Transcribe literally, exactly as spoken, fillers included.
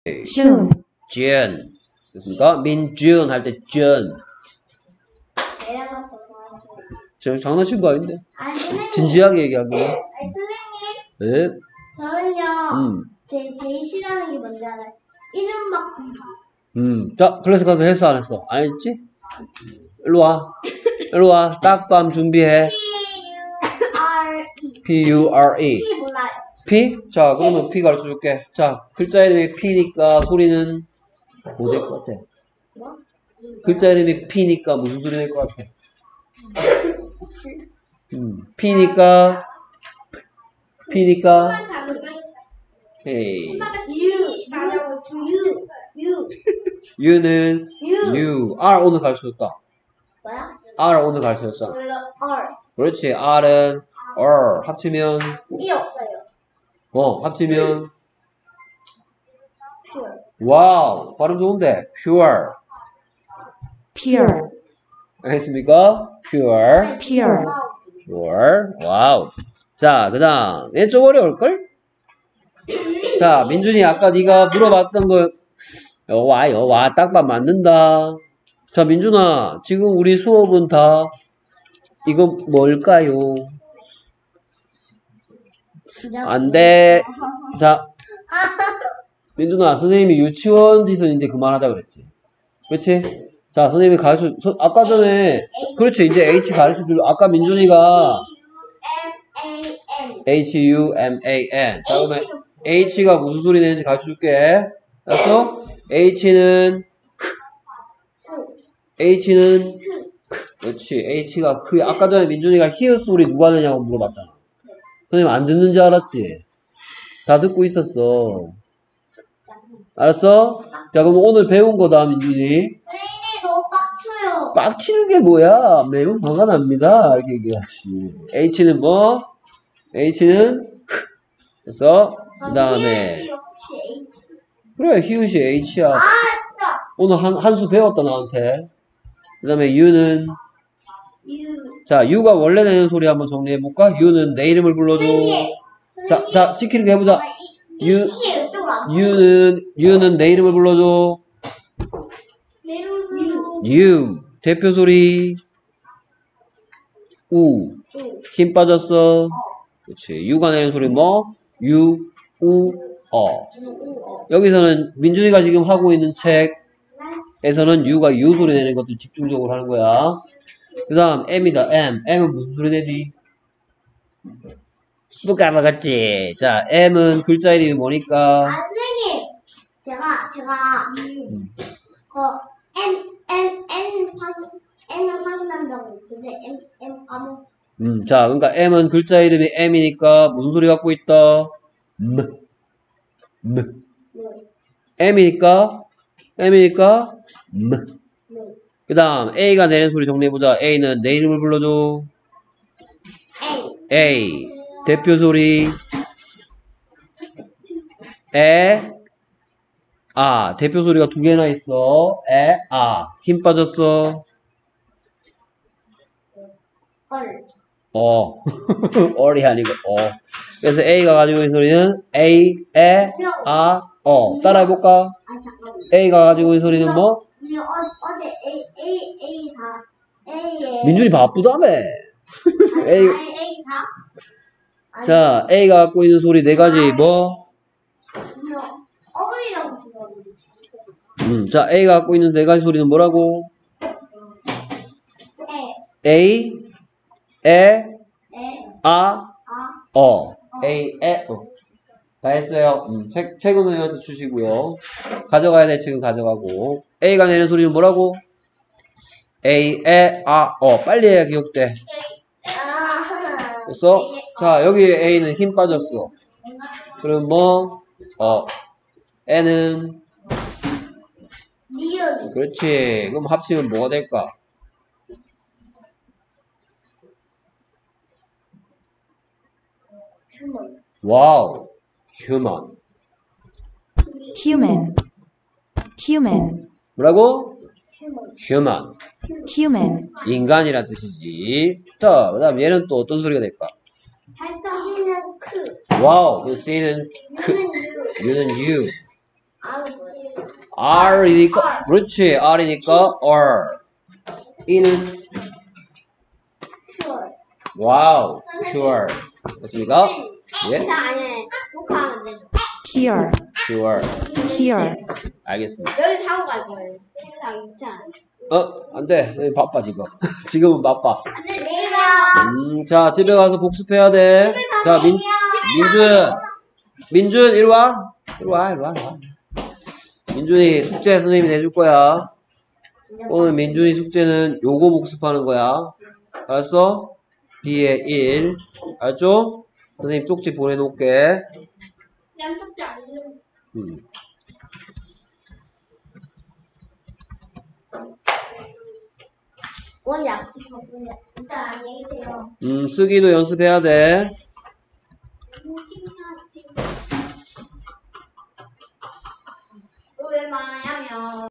June. June. 됐습니까? 민준 할 때 June. 저 장난친 거 아닌데? 아니, 선생님. 진지하게 얘기한 거야. 아니, 선생님. 네? 저는요. 음. 제, 제일 싫어하는 게 뭔지 알아요? 이름 바꾸기. 음. 자, 클래스 가서 했어, 안 했어? 안 했지? 일로 와. 일로 와. 딱밤 준비해. P U R E. P U R E. P 몰라요. P? 자, 그러면 P 가르쳐 줄게. 자, 글자 이름이 P니까 소리는 뭐 될 것 같아? 뭐? 글자 이름이 P니까 무슨 소리 낼 것 같아? 음, P니까 P니까 헤이. U. 나라고 U. U. U는 U. U. R 오늘 가르쳐줬다. 뭐야? R 오늘 가르쳐줬잖아. 몰라. R. 그렇지. R은 R 합치면 E 없어요. 어 합치면 Pure. 와우 발음 좋은데 pure Pure. 알겠습니까? pure Pure. pure 와우. 자 그다음 얘 좀 어려울걸? 자 민준이 아까 네가 물어봤던 거 여와 여와 딱밥 맞는다. 자 민준아 지금 우리 수업은 다 이거 뭘까요? 안돼. 자 민준아 선생님이 유치원 짓은 이제 그만하자 그랬지. 그렇지? 자 선생님이 가르쳐 서, 아까 전에 그렇지 이제 H 가르쳐 줄 아까 민준이가 H U M A N 자 그러면 H가 무슨 소리 내는지 가르쳐 줄게. 알았어? H는 H는 그렇지 H가 그 아까 전에 민준이가 히읗 소리 누가 내냐고 물어봤잖아. 선생님 안 듣는 줄 알았지? 다 듣고 있었어. 알았어? 자 그럼 오늘 배운 거다 민준이. 선생님 너무 빡쳐요. 빡치는 게 뭐야? 매우 화가 납니다. 이렇게 얘기하지. H는 뭐? H는 그래서 그 다음에 혹시 H? 그래 히읗이 H야. 아 진짜. 오늘 한, 한 수 배웠다 나한테. 그 다음에 U는 U. 자 U가 원래 내는 소리 한번 정리해볼까? U는 내 이름을 불러줘. 자, 자 시키는 거 해보자. U, 이게 이쪽으로 안 U는 U는 내 이름을 불러줘. U. U 대표 소리 우 힘 빠졌어. 그렇지. U가 내는 소리 뭐? U, 우, 어. 여기서는 민준이가 지금 하고 있는 책에서는 U가 U 소리 내는 것도 집중적으로 하는 거야. 그 다음 M이다. M. M은 무슨 소리 내지? 쑥 알아갔지. 자, M은 글자 이름이 뭐니까? 아 선생님 제가 제가 음. 그 N N N 확인 N을 확인한다고 근데 M M 아무 음, 자, 그러니까 M은 글자 이름이 M이니까 무슨 소리 갖고 있다? M. M. M이니까 M이니까 M. 그 다음 A가 내는 소리 정리해보자. A는 내 이름을 불러줘. A. A 대표 소리 에, 아 대표 소리가 두 개나 있어. 에, 아 힘 빠졌어. 얼. 어 어리 아니고 어. 그래서 A가 가지고 있는 소리는 A, 에, 아, 어. 따라해볼까? 아 잠깐만. A가 가지고 있는 소리는 뭐? 우리 어 어제 A A A 사 A에 민준이 바쁘다며. A, A A 사 자 A가 갖고 있는 소리 네 가지 뭐? 어울이라고 들었는데. 음, 자 A가 갖고 있는 네 가지 소리는 뭐라고? 에. A, 에, 에. 아, 아. 어. A, 에, 어. 다 했어요. 음, 책, 책은 선생님한테 주시고요. 가져가야 될 책은 가져가고. A가 내는 소리는 뭐라고? A, 에, 아, 어. 빨리 해야 기억돼. 아. 됐어? 자, 여기 A는 힘 빠졌어. 그럼 뭐? 어. N은? 리얼. 그렇지. 그럼 합치면 뭐가 될까? 휴먼. 와우. human. Human. Human. 뭐라고? 휴먼. human. Human. 인간이란 뜻이지. 자, 그 다음 얘는 또 어떤 소리가 될까? C는 크. 와우. 그 C는 크. U는 U. U는 you. 아우 R이니까, 그렇지. R이니까 R. E는 sure. 와우, sure. 됐습니까? 예, 이상 안에 녹화하면 되죠. pure, sure. pure, 알겠습니다. 여기 사고 갈 거예요. 책상 있잖아. 어, 안 돼. 바빠, 지금. 지금은 바빠. 안돼 내가. 음, 자, 집에 가서 복습해야 돼. 자, 민, 민준. 민준, 이리 와. 이리 와, 이리 와, 이리 와. 민준이 숙제 선생님이 내줄 거야. 오늘 민준이 숙제는 요거 복습하는 거야. 알았어? B의 일. 알았죠? 선생님 쪽지 보내놓을게. 양쪽지 아니에요. 음. 원 약속하고요. 일단 안녕히 계세요. 음, 쓰기도 연습해야 돼. 왜 말하냐면